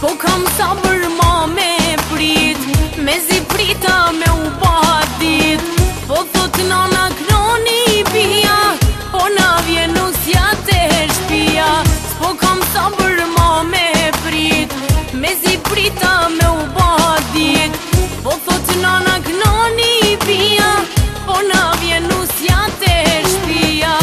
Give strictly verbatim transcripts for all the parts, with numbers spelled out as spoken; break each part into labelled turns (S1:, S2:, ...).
S1: Po kam sabër ma me prit, me zi prita me u batit. Po thot nana knoni bia, po na vjen usja te shpia. Po kam sabër ma me prit, me zi prita me u batit. Po thot nana knoni bia, po na vjen usja te shpia.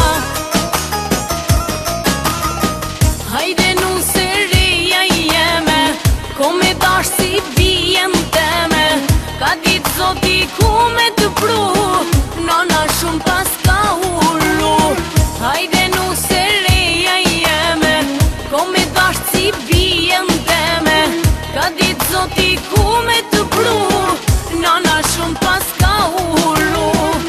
S1: Hajde nu se reja jeme, ko me dash si bijen teme. Ka dit zoti ku me të pru, nana shumë pas ka ulu. Hajde nu se reja jeme, ko me dash si bijen teme. Ka dit zoti ku me të pru, nana shumë pas ka ulu.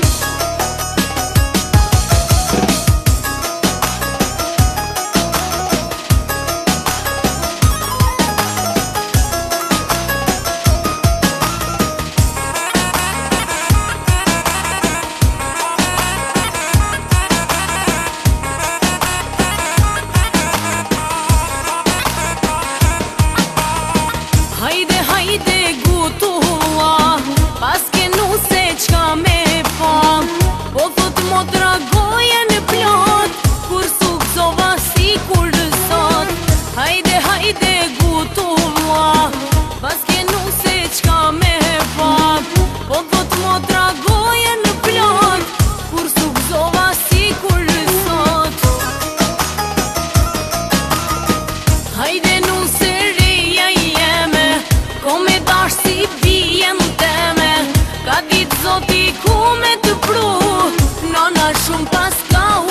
S1: Hajde, hajde gutulla, pas ke nu se qka me pa. Po thot motra goje në plot, kur sukzova si kur sot. Hajde, hajde gutulla, pas ke nu se qka me pa. Po thot motra goje në plot, kur sukzova si kur sot. Hajde nu se reja jeme, ko me dash si bijen teme. Ka dit zoti ku me të pru, nana shumë pas ka